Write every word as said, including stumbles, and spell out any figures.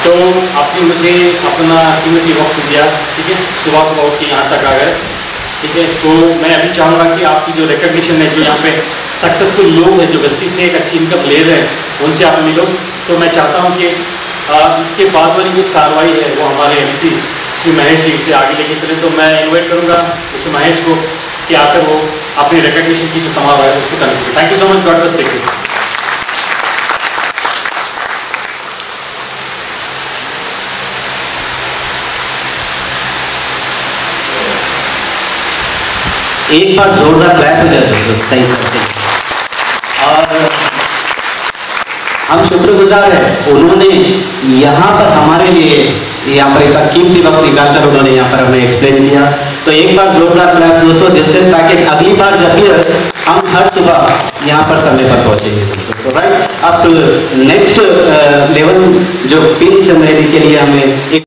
तो आपने मुझे अपना कीमती वक्त दिया, ठीक है, सुबह सुबह उठ के यहाँ तक आ गए, ठीक है। तो मैं अभी चाहूँगा कि आपकी जो रिकग्निशन है, जो यहाँ पे सक्सेसफुल लोग हैं जो गस्ती से एक अच्छी इनकम ले रहे हैं, उनसे आप मिलो। तो मैं चाहता हूँ कि आ, इसके बाद वाली जो कार्रवाई है वो हमारे एम सी श्री महेश जी से आगे लेके चले। तो मैं इन्वाइट करूँगा उस महेश को कि आकर वो अपनी रिकग्निशन की जो समारोह है उसको करें। Thank you so much, God bless, take care. एक बार जोरदार क्लैप हो जाए तो सही करते हैं। और हम शुक्रगुजार हैं, उन्होंने यहाँ पर हमारे लिए यहाँ पर एक कीमती वक्त निकालकर उन्होंने यहाँ पर हमें एक्सप्लेन किया। तो एक बार जोरदार क्लैप दोस्तों जिससे, ताकि अगली बार जब भी हम हर सुबह यहाँ पर समय पर पहुँचेंगे। तो राइट, अब नेक्स्ट लेवल जो पिन सेरेमनी के लिए हमें एक